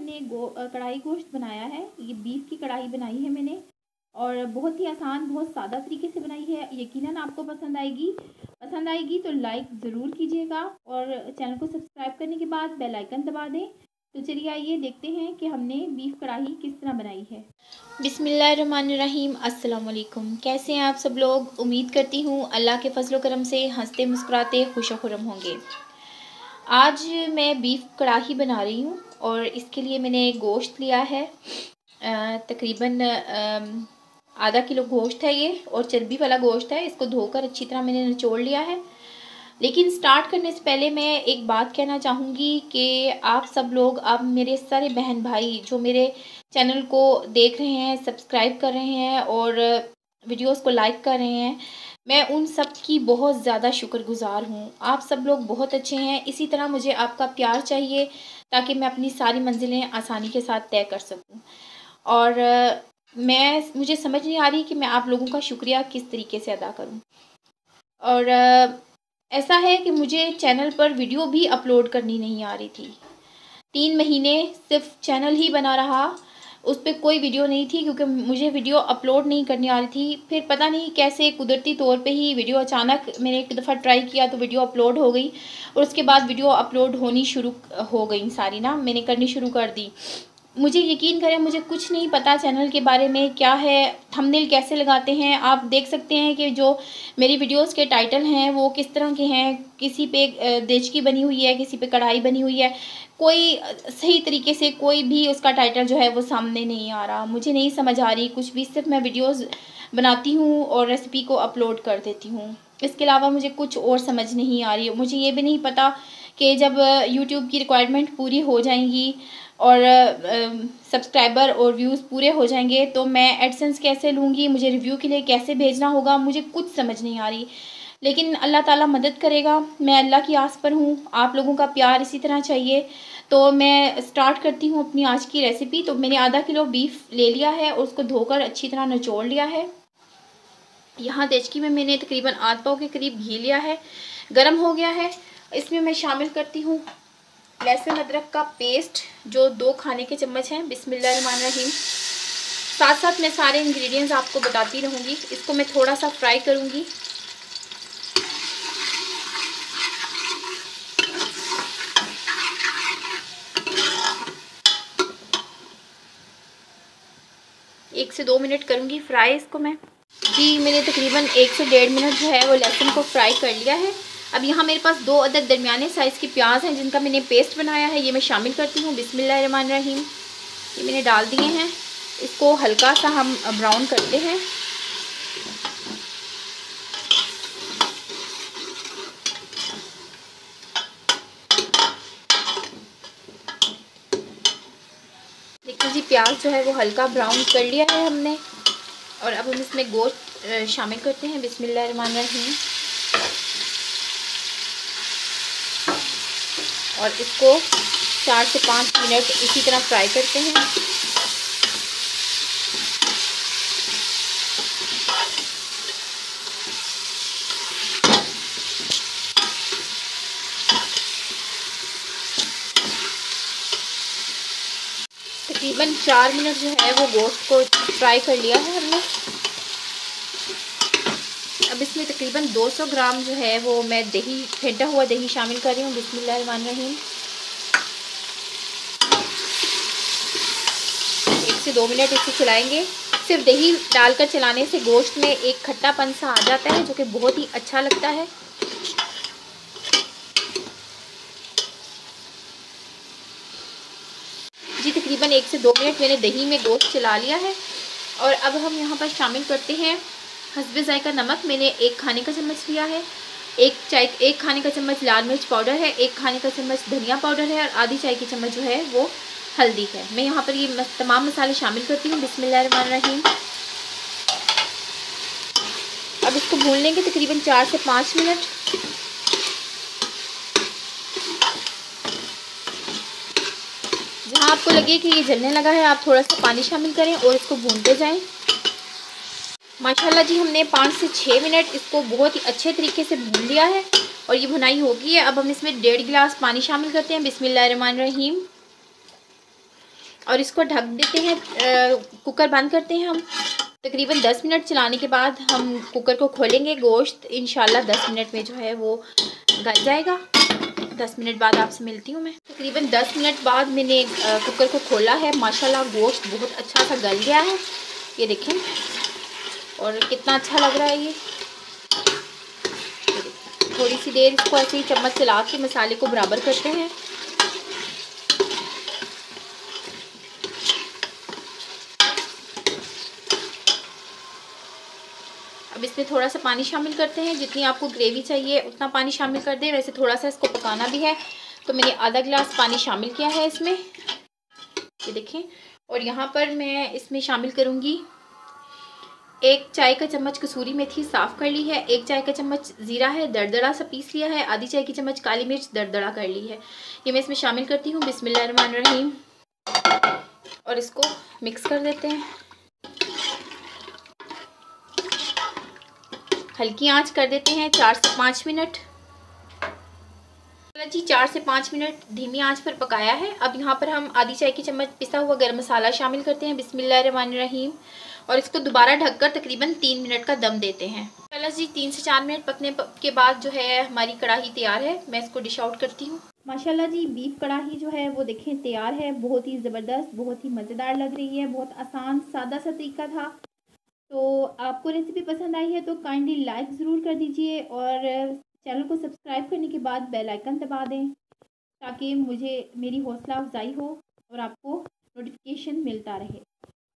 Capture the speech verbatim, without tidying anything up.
हमने गो कढ़ाई गोश्त बनाया है। ये बीफ की कढ़ाई बनाई है मैंने, और बहुत ही आसान, बहुत सादा तरीके से बनाई है। यकीनन आपको पसंद आएगी। पसंद आएगी तो लाइक ज़रूर कीजिएगा, और चैनल को सब्सक्राइब करने के बाद बेल आइकन दबा दें। तो चलिए आइए देखते हैं कि हमने बीफ कढ़ाई किस तरह बनाई है। बिस्मिल्लाहिर्रहमानिर्रहीम। अस्सलाम वालेकुम। कैसे हैं आप सब लोग? उम्मीद करती हूँ अल्लाह के फजल करम से हंसते मुस्कुराते खुश खुरम होंगे। आज मैं बीफ कढ़ाई बना रही हूँ, और इसके लिए मैंने गोश्त लिया है। तकरीबन आधा किलो गोश्त है ये, और चर्बी वाला गोश्त है। इसको धोकर अच्छी तरह मैंने निचोड़ लिया है। लेकिन स्टार्ट करने से पहले मैं एक बात कहना चाहूँगी कि आप सब लोग, आप मेरे सारे बहन भाई जो मेरे चैनल को देख रहे हैं, सब्सक्राइब कर रहे हैं और वीडियोस को लाइक कर रहे हैं, मैं उन सब की बहुत ज़्यादा शुक्रगुज़ार हूँ। आप सब लोग बहुत अच्छे हैं। इसी तरह मुझे आपका प्यार चाहिए ताकि मैं अपनी सारी मंजिलें आसानी के साथ तय कर सकूँ। और मैं मुझे समझ नहीं आ रही कि मैं आप लोगों का शुक्रिया किस तरीके से अदा करूँ। और ऐसा है कि मुझे चैनल पर वीडियो भी अपलोड करनी नहीं आ रही थी। तीन महीने सिर्फ चैनल ही बना रहा, उस पर कोई वीडियो नहीं थी, क्योंकि मुझे वीडियो अपलोड नहीं करनी आ रही थी। फिर पता नहीं कैसे कुदरती तौर पे ही वीडियो अचानक, मैंने एक दफ़ा ट्राई किया तो वीडियो अपलोड हो गई, और उसके बाद वीडियो अपलोड होनी शुरू हो गई सारी ना, मैंने करनी शुरू कर दी। मुझे यकीन करें, मुझे कुछ नहीं पता चैनल के बारे में, क्या है, थंबनेल कैसे लगाते हैं। आप देख सकते हैं कि जो मेरी वीडियोस के टाइटल हैं वो किस तरह के हैं। किसी पे देचकी बनी हुई है, किसी पे कढ़ाई बनी हुई है। कोई सही तरीके से कोई भी उसका टाइटल जो है वो सामने नहीं आ रहा। मुझे नहीं समझ आ रही कुछ भी। सिर्फ मैं वीडियोस बनाती हूँ और रेसिपी को अपलोड कर देती हूँ। इसके अलावा मुझे कुछ और समझ नहीं आ रही। मुझे ये भी नहीं पता कि जब यूट्यूब की रिक्वायरमेंट पूरी हो जाएंगी और सब्सक्राइबर और व्यूज़ पूरे हो जाएंगे तो मैं एडसेंस कैसे लूँगी, मुझे रिव्यू के लिए कैसे भेजना होगा, मुझे कुछ समझ नहीं आ रही। लेकिन अल्लाह ताला मदद करेगा। मैं अल्लाह की आस पर हूँ। आप लोगों का प्यार इसी तरह चाहिए। तो मैं स्टार्ट करती हूँ अपनी आज की रेसिपी। तो मैंने आधा किलो बीफ ले लिया है और उसको धोकर अच्छी तरह निचोड़ लिया है। यहाँ देचकी में मैंने तकरीबन आध पाव के करीब घी लिया है, गर्म हो गया है। इसमें मैं शामिल करती हूँ लहसुन अदरक का पेस्ट, जो दो खाने के चम्मच हैं। बिस्मिल्लाहिर्रहमानिर्रहीम। साथ साथ मैं सारे इंग्रेडिएंट्स आपको बताती रहूँगी। इसको मैं थोड़ा सा फ्राई करूँगी। एक से दो मिनट करूँगी फ्राई इसको मैं। जी मैंने तकरीबन एक से डेढ़ मिनट जो है वो लहसुन को फ्राई कर लिया है। अब यहाँ मेरे पास दो अदद दरमियाने साइज़ के प्याज हैं जिनका मैंने पेस्ट बनाया है, ये मैं शामिल करती हूँ। बिस्मिल्लाहिर्रहमानिर्रहीम। ये मैंने डाल दिए हैं। इसको हल्का सा हम ब्राउन करते हैं। देखिए जी, प्याज जो है वो हल्का ब्राउन कर लिया है हमने। और अब हम इसमें गोश्त शामिल करते हैं। बिस्मिल्लाहिर्रहमानिर्रहीम। और इसको चार से पाँच मिनट इसी तरह फ्राई करते हैं। तकरीबन चार मिनट जो है वो गोश्त को फ्राई कर लिया है हमने। अब इसमें तकरीबन दो सौ ग्राम जो है वो मैं दही, फेंटा हुआ दही शामिल कर रही हूँ। बिस्मिल्लाहिर्रहमानिर्रहीम। एक से दो मिनट इसे चलाएंगे। सिर्फ दही डालकर चलाने से गोश्त में एक खट्टापन सा आ जाता है, जो कि बहुत ही अच्छा लगता है। जी तकरीबन एक से दो मिनट मैंने दही में गोश्त चला लिया है। और अब हम यहाँ पर शामिल करते हैं हस्बे ज़ायका नमक। मैंने एक खाने का चम्मच लिया है। एक चाय एक खाने का चम्मच लाल मिर्च पाउडर है। एक खाने का चम्मच धनिया पाउडर है। और आधी चाय की चम्मच जो है वो हल्दी है। मैं यहाँ पर ये तमाम मसाले शामिल करती हूँ। बिस्मिल्लाहिर्रहमानिर्रहीम। अब इसको भून लेंगे तकरीबन चार से पाँच मिनट। जहाँ आपको लगे कि ये जलने लगा है, आप थोड़ा सा पानी शामिल करें और इसको भूनते जाएं। माशाल्लाह जी, हमने पाँच से छः मिनट इसको बहुत ही अच्छे तरीके से भून लिया है और ये भुनाई हो गई है। अब हम इसमें डेढ़ गिलास पानी शामिल करते हैं। बिस्मिल्लाहिर्रहमानिर्रहीम। और इसको ढक देते हैं। कुकर बंद करते हैं हम। तकरीबन दस मिनट चलाने के बाद हम कुकर को खोलेंगे। गोश्त इंशाल्लाह दस मिनट में जो है वो गल जाएगा। दस मिनट बाद आपसे मिलती हूँ मैं। तकरीबन दस मिनट बाद मैंने कुकर को खोला है। माशाल्लाह गोश्त बहुत अच्छा सा गल गया है, ये देखें, और कितना अच्छा लग रहा है ये। थोड़ी सी देर इसको ऐसे ही चम्मच चला के मसाले को बराबर करते हैं। अब इसमें थोड़ा सा पानी शामिल करते हैं। जितनी आपको ग्रेवी चाहिए उतना पानी शामिल कर दें। वैसे थोड़ा सा इसको पकाना भी है तो मैंने आधा गिलास पानी शामिल किया है इसमें, ये देखें। और यहाँ पर मैं इसमें शामिल करूँगी एक चाय का चम्मच कसूरी मेथी साफ़ कर ली है, एक चाय का चम्मच ज़ीरा है दरदरा सा पीस लिया है, आधी चाय की चम्मच काली मिर्च दरदरा कर ली है, ये मैं इसमें शामिल करती हूँ। बिस्मिल्लाहिर्रहमानिर्रहीम। और इसको मिक्स कर देते हैं। हल्की आंच कर देते हैं चार से पाँच मिनट। जी चार से पाँच मिनट धीमी आंच पर पकाया है। अब यहाँ पर हम आधी चाय की चम्मच पिसा हुआ गरम मसाला शामिल करते हैं। बिस्मिल्लाहिर्रहमानिर्रहीम। और इसको दोबारा ढककर तकरीबन तीन मिनट का दम देते हैं। चलो जी तीन से चार मिनट पकने के बाद जो है हमारी कढ़ाई तैयार है। मैं इसको डिश आउट करती हूँ। माशाल्लाह जी बीफ कढ़ाई जो है वो देखें तैयार है। बहुत ही ज़बरदस्त, बहुत ही मज़ेदार लग रही है। बहुत आसान सादा सा तरीका था। तो आपको रेसिपी पसंद आई है तो काइंडली लाइक ज़रूर कर दीजिए और चैनल को सब्सक्राइब करने के बाद बेल आइकन दबा दें ताकि मुझे मेरी हौसला अफजाई हो और आपको नोटिफिकेशन मिलता रहे।